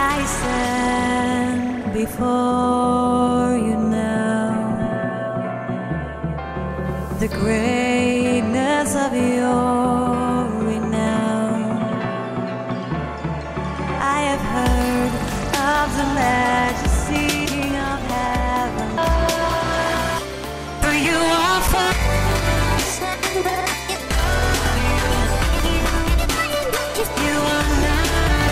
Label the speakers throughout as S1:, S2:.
S1: I stand before you now, the greatness of your renown. I have heard of the majesty of heaven, for you are first, you are not.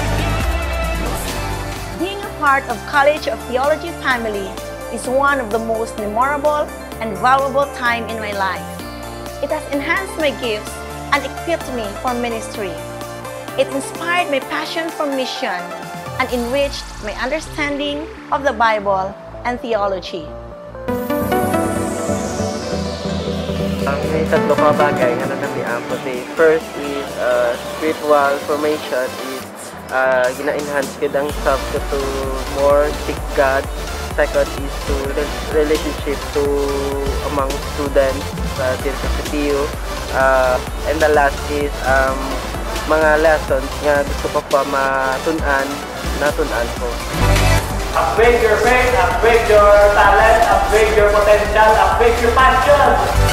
S2: Being a part of College of Theology family is one of the most memorable and valuable time in my life. It has enhanced my gifts and equipped me for ministry. It inspired my passion for mission and enriched my understanding of the Bible and theology.
S3: May tatlo ka bagay nga nanamian ko. First is spiritual formation is gina-enhance ko ang self to more seek God. Second is to relationship to among students dito sa CTU. And the last is mga lessons nga gusto ko pa natunan ko.
S4: Upgrade your faith, upgrade your talent, upgrade your potential, upgrade your passion.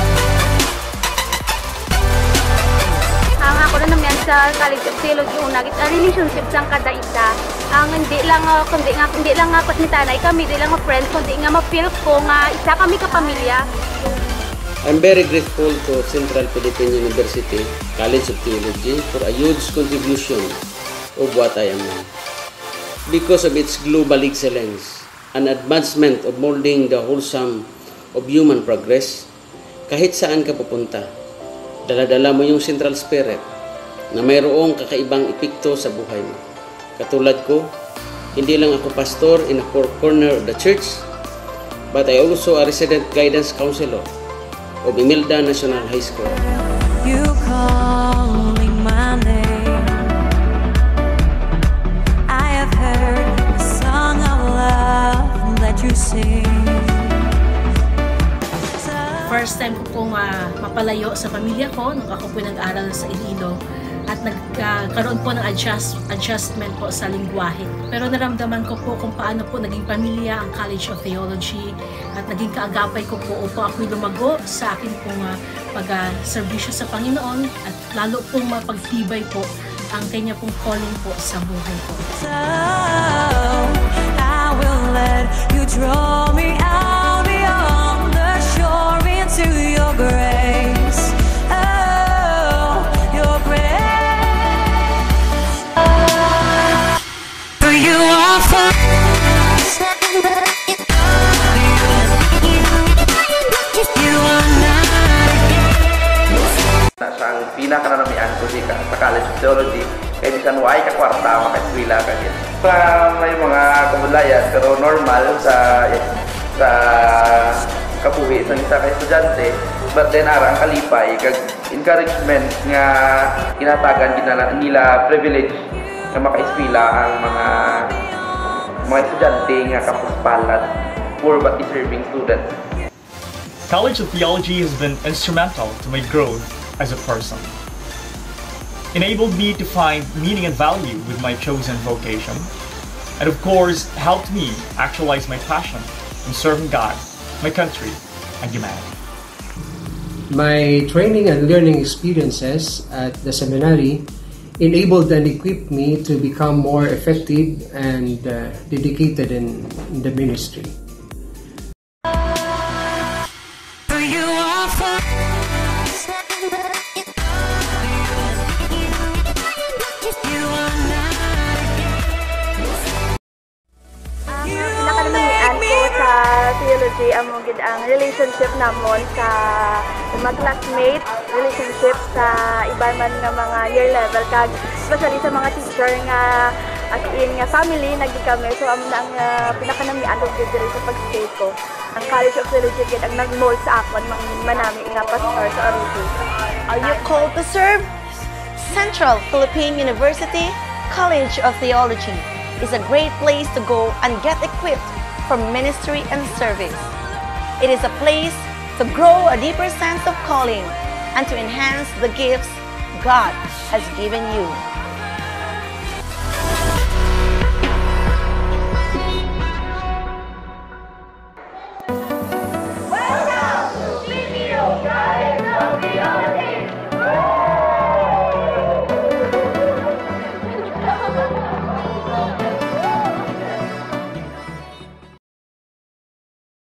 S5: Ang ako na naman sa College of Theology una, kita relationship sang kada isa. Ang hindi lang ako ni tanay kami, hindi lang friends, kundi nga ma-feel ko nga isa kami kapamilya.
S6: I'm very grateful to Central Philippine University College of Theology for a huge contribution of what I am now. Because of its global excellence and advancement of molding the wholesome of human progress, kahit saan ka pupunta, dala-dala mo yung central spirit na mayroong kakaibang epekto sa buhay mo. Katulad ko, hindi lang ako pastor in a four corner of the church, but I also a resident guidance counselor of Imelda National High School.
S1: You calling my name, I have heard the song of love that you sing.
S7: First time ko pong mapalayo sa pamilya ko nung ako po nag-aral sa Iloilo at nagkaroon po ng adjustment po sa lingwahe. Pero naramdaman ko po kung paano po naging pamilya ang College of Theology at naging kaagapay ko po upang ako'y lumago sa akin pong pag-serbisyo sa Panginoon at lalo pong mapagtibay po ang kanya pong calling po sa buhay ko.
S1: So, I will let you draw me out beyond the shore into your grace. Oh, your grace. For you are first. You are not.
S3: Ang pinakananamian ko sa College of Theology, kaya bisan why ka kwarta, makaiskwila ka din. May mga kabulayan, pero normal sa kabuhi sa isa ka estudyante, but then arang kalipay, kag encouragement nga kinatagan nila privilege na makaiskwila ang mga estudyante nga kapuspalat, poor but deserving students.
S4: College of Theology has been instrumental to my growth as a person. Enabled me to find meaning and value with my chosen vocation, and of course helped me actualize my passion in serving God, my country, and humanity.
S8: My training and learning experiences at the seminary enabled and equipped me to become more effective and dedicated in the ministry.
S1: For you are first. You are not.
S5: Pinakanamian ko sa theology ang relationship namon sa mga classmates, relationship sa iba man nga mga year level kag especially sa mga teacher nga as in nga family nagdi kami, so ang pinakanamian ko diri sa pag-stay ko. Ang College of Theology gid ang nag-mold sa akon manami nga pastor sa Arujo.
S2: Are you called to serve? Central Philippine University College of Theology is a great place to go and get equipped for ministry and service. It is a place to grow a deeper sense of calling and to enhance the gifts God has given you.